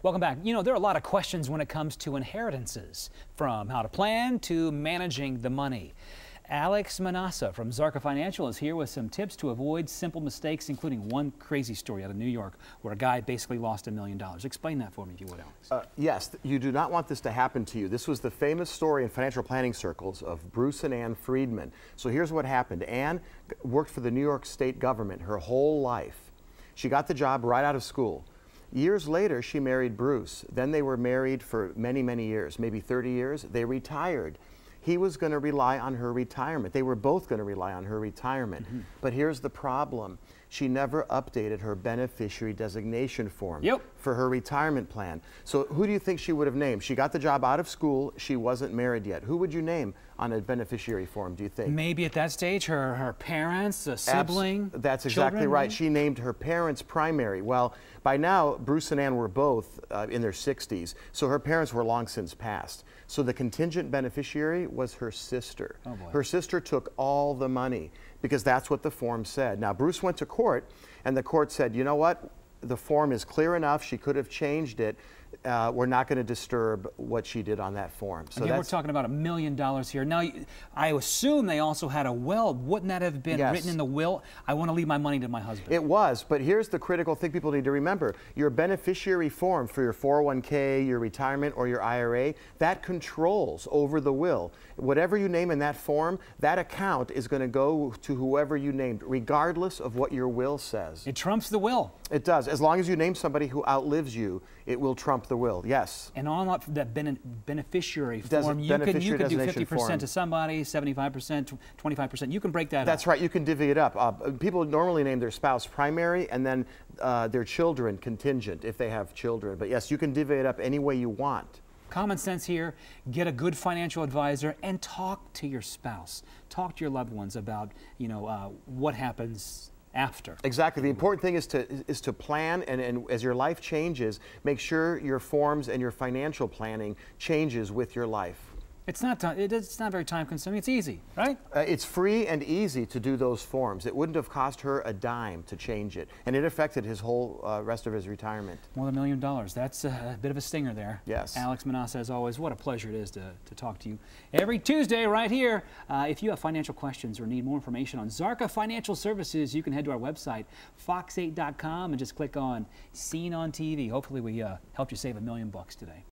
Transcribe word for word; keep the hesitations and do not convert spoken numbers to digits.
Welcome back. You know, there are a lot of questions when it comes to inheritances, from how to plan to managing the money. Alex Manassa from Szarka Financial is here with some tips to avoid simple mistakes, including one crazy story out of New York where a guy basically lost a million dollars. Explain that for me, if you would, Alex. Uh, yes, you do not want this to happen to you. This was the famous story in financial planning circles of Bruce and Ann Friedman. So here's what happened. Ann worked for the New York state government her whole life. She got the job right out of school. Years later, she married Bruce. Then they were married for many, many years, maybe thirty years. They retired. He was going to rely on her retirement. They were both going to rely on her retirement. Mm-hmm. But here's the problem. She never updated her beneficiary designation form yep. for her retirement plan. So who do you think she would have named? She got the job out of school. She wasn't married yet. Who would you name on a beneficiary form, do you think? Maybe at that stage, her, her parents, a sibling. Abs that's exactly children, right. maybe? She named her parents primary. Well, by now, Bruce and Ann were both uh, in their sixties, so her parents were long since passed. So the contingent beneficiary was her sister. Oh boy. Her sister took all the money because that's what the form said. Now, Bruce went to court, and the court said, you know what? The form is clear enough. She could have changed it. Uh, we're not going to disturb what she did on that form. So Again, that's, we're talking about a million dollars here. Now, I assume they also had a will. Wouldn't that have been yes. written in the will? I want to leave my money to my husband. It was, but here's the critical thing people need to remember. Your beneficiary form for your four oh one K, your retirement, or your I R A, that controls over the will. Whatever you name in that form, that account is going to go to whoever you named, regardless of what your will says. It trumps the will. It does. As long as you name somebody who outlives you, it will trump the will, yes. And on that ben beneficiary Des form, you beneficiary can, you can do fifty form. percent to somebody, seventy-five percent, twenty-five percent. You can break that That's up. right. You can divvy it up. Uh, people normally name their spouse primary and then uh, their children contingent if they have children. But yes, you can divvy it up any way you want. Common sense here. Get a good financial advisor and talk to your spouse. Talk to your loved ones about, you know, uh, what happens after. Exactly. The important thing is to is to plan, and, and as your life changes, make sure your forms and your financial planning changes with your life. It's not it's not very time consuming. It's easy, right? Uh, it's free and easy to do those forms. It wouldn't have cost her a dime to change it, and it affected his whole uh, rest of his retirement. More than a million dollars. That's a bit of a stinger there. Yes. Alex Manassa, as always, what a pleasure it is to, to talk to you every Tuesday right here. Uh, if you have financial questions or need more information on Szarka Financial Services, you can head to our website, fox eight dot com, and just click on Seen on T V. Hopefully we uh, helped you save a million bucks today.